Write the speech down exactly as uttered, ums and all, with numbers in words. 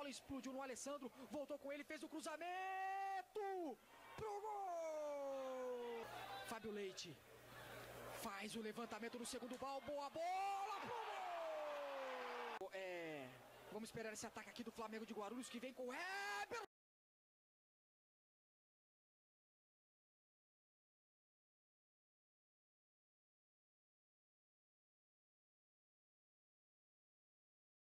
bola explodiu no Alessandro, voltou com ele, fez o cruzamento pro gol! Fábio Leite faz o levantamento no segundo pau, boa bola pro gol! É, vamos esperar esse ataque aqui do Flamengo de Guarulhos que vem com ela!